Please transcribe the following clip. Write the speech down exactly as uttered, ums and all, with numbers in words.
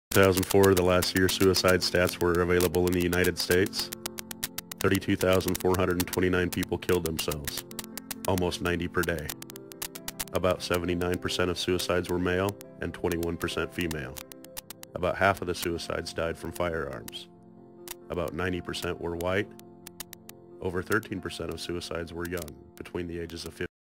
two thousand four, the last year suicide stats were available in the United States. thirty-two thousand four hundred twenty-nine people killed themselves, almost ninety per day. About seventy-nine percent of suicides were male and twenty-one percent female. About half of the suicides died from firearms. About ninety percent were white. Over thirteen percent of suicides were young, between the ages of fifty